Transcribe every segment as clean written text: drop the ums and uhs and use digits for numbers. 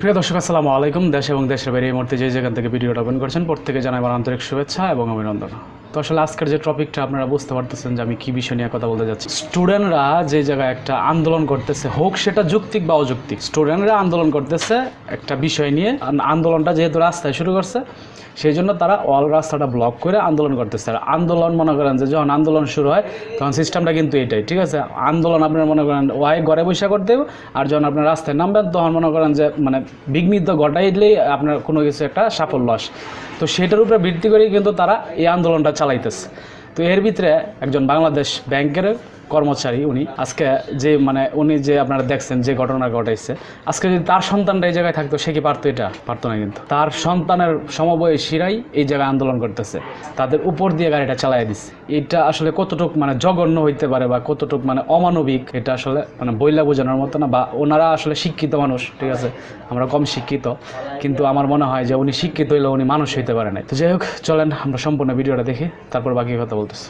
প্রিয় দর্শক আসসালামু আলাইকুম। দেশ এবং দেশের বাইরে এই মুহূর্তে যে যেখান থেকে ভিডিওটা ওপেন করছেন প্রত্যেকে জানাই আমার আন্তরিক শুভেচ্ছা এবং অভিনন্দন। তো আসলে আজকের যে টপিকটা আপনারা বুঝতে পারতেছেন যে আমি কী বিষয় নিয়ে কথা বলতে যাচ্ছি। স্টুডেন্টরা যে জায়গায় একটা আন্দোলন করতেছে, হোক সেটা যৌক্তিক বা অযৌক্তিক, স্টুডেন্টরা আন্দোলন করতেছে একটা বিষয় নিয়ে। আন্দোলনটা যেহেতু রাস্তায় শুরু করছে সেই জন্য তারা অল রাস্তাটা ব্লক করে আন্দোলন করতেছে। আর আন্দোলন মনে করেন যে যখন আন্দোলন শুরু হয় তখন সিস্টেমটা কিন্তু এটাই, ঠিক আছে? আন্দোলন আপনারা মনে করেন ওয়াই ঘরে বসে করতে হবে, আর যখন আপনার রাস্তায় নামবেন তখন মনে করেন যে মানে বিঘ্নিত ঘটাইলেই আপনার কোনো কিছু একটা সাফল্য আসে। তো সেটার উপরে ভিত্তি করেই কিন্তু তারা এই আন্দোলনটা চালাইতেছে। তো এর ভিতরে একজন বাংলাদেশ ব্যাংকের কর্মচারী, উনি আজকে যে উনি যে আপনারা দেখছেন যে ঘটনা ঘটাইছে, আজকে যদি তার সন্তানটা এই জায়গায় থাকতো সে কি পারতো? এটা পারতো না। কিন্তু তার সন্তানের সমবয়সীরাই এই জায়গায় আন্দোলন করতেছে, তাদের উপর দিয়ে গাড়িটা চালাই দিচ্ছে। এটা আসলে কতটুক জঘন্য হইতে পারে বা কতটুক অমানবিক, এটা আসলে বইলা বোঝানোর মতো না। বা ওনারা আসলে শিক্ষিত মানুষ, ঠিক আছে, আমরা কম শিক্ষিত, কিন্তু আমার মনে হয় যে উনি শিক্ষিত হইলেও উনি মানুষ হইতে পারে না। তো যাই হোক, চলেন আমরা সম্পূর্ণ ভিডিওটা দেখি, তারপর বাকি কথা বলতেছি।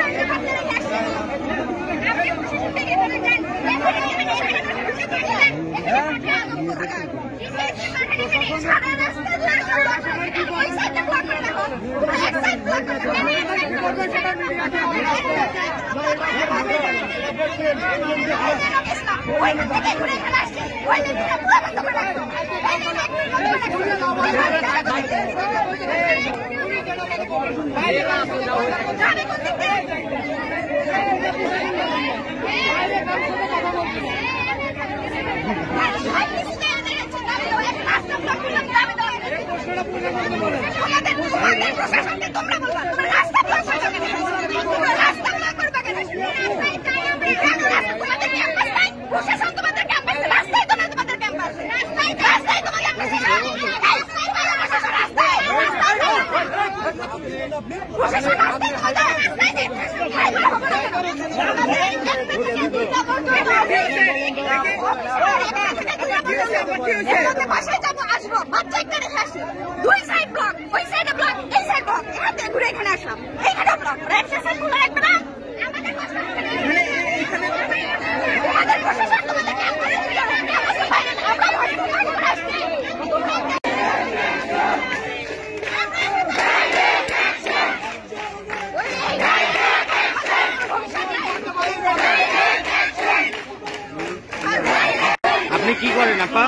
আপনি কি করেন আপা?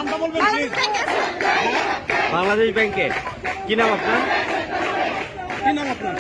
বাংলাদেশ ব্যাংকে। কি নাম আপনার? কি নাম আপনার?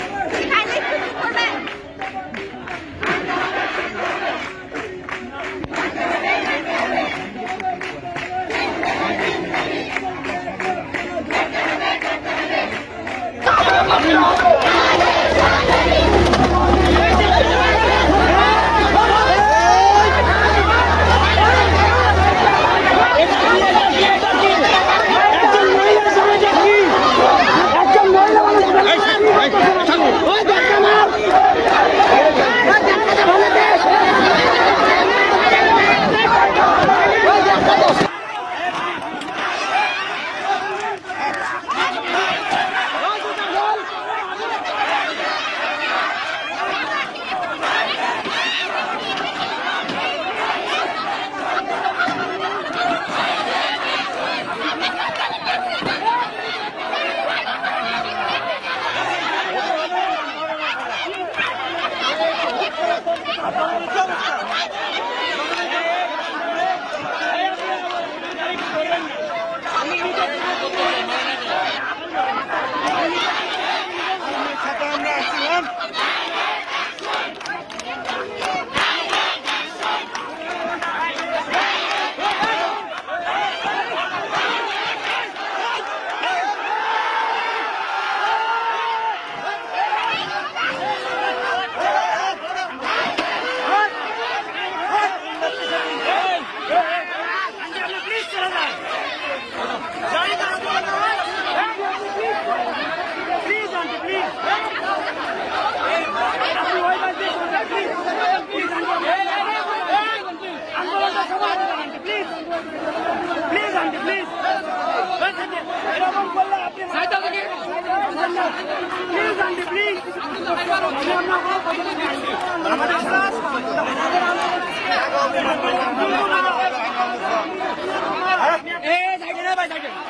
Hey,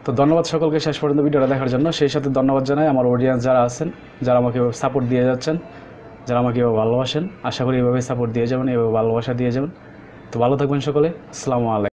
তো ধন্যবাদ সকলকে শেষ পর্যন্ত ভিডিওটা দেখার জন্য। সেই সাথে ধন্যবাদ জানাই আমার অডিয়েন্স যারা আছেন, যারা আমাকে সাপোর্ট দিয়ে যাচ্ছেন, যারা আমাকে এভাবে ভালোবাসেন। আশা করি এভাবে সাপোর্ট দিয়ে যাবেন, এভাবে ভালোবাসা দিয়ে যাবেন। তো ভালো থাকবেন সকলে। আসসালামু আলাইকুম।